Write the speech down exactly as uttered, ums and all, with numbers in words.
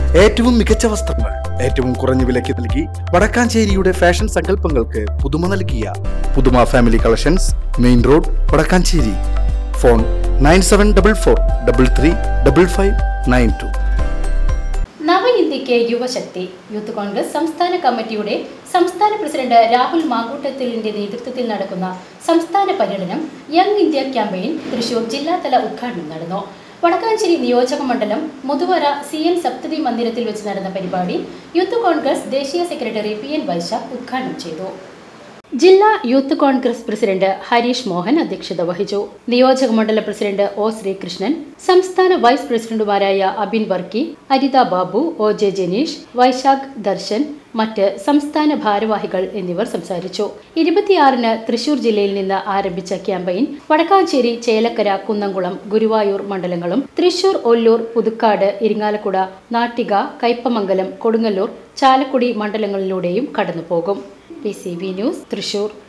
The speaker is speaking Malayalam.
ഏറ്റവും മികച്ച വസ്ത്രങ്ങൾ ഏറ്റവും കുറഞ്ഞ വിലയ്ക്ക് നൽകി വടക്കാഞ്ചേരിയുടെ ഫാഷൻ സങ്കല്പങ്ങൾക്ക് പുതുമ നൽകിയ Puthuma family collections, main road, Vadakkanchery. Phone nine seven double four double three double five nine two. നവ ഇന്ത്യക്ക് യുവശക്തി യൂത്ത് കോൺഗ്രസ് സംസ്ഥാന കമ്മിറ്റിയുടെ സംസ്ഥാന പ്രസിഡന്റ് രാഹുൽ മാങ്കൂട്ടത്തിലിന്റെ നേതൃത്വത്തിൽ നടക്കുന്ന സംസ്ഥാന പര്യടനം യങ് ഇന്ത്യ ക്യാമ്പയിൻ തൃശൂർ ജില്ലാതല ഉദ്ഘാടനം നടന്നു. വടക്കാഞ്ചേരി നിയോജക മണ്ഡലം മുതുവര സി എൻ സപ്തതി മന്ദിരത്തിൽ വെച്ച് നടന്ന പരിപാടി യൂത്ത് കോൺഗ്രസ് ദേശീയ സെക്രട്ടറി പി എൻ വൈശാഖ് ഉദ്ഘാടനം ചെയ്തു. ജില്ലാ Youth Congress president Harish Mohan അധ്യക്ഷത വഹിച്ചു. നിയോജക മണ്ഡലം പ്രസിഡന്റ് ഒ ശ്രീകൃഷ്ണൻ, സംസ്ഥാന വൈസ് പ്രസിഡന്റുമാരായ അബിൻ വർക്കി, അരിത ബാബു, ഒ ജെ ജനീഷ്, വൈശാഖ് ദർശൻ, മറ്റ് സംസ്ഥാന ഭാരവാഹികൾ എന്നിവർ സംസാരിച്ചു. ഇരുപത്തിയാറിന് തൃശൂർ ജില്ലയിൽ നിന്ന് ആരംഭിച്ച ക്യാമ്പയിൻ വടക്കാഞ്ചേരി, ചേലക്കര, കുന്നംകുളം, ഗുരുവായൂർ മണ്ഡലങ്ങളും തൃശൂർ, ഒല്ലൂർ, പുതുക്കാട്, ഇരിങ്ങാലക്കുട, നാട്ടിക, കയ്പമംഗലം, കൊടുങ്ങല്ലൂർ, ചാലക്കുടി മണ്ഡലങ്ങളിലൂടെയും കടന്നുപോകും. P C V news, Thrissur.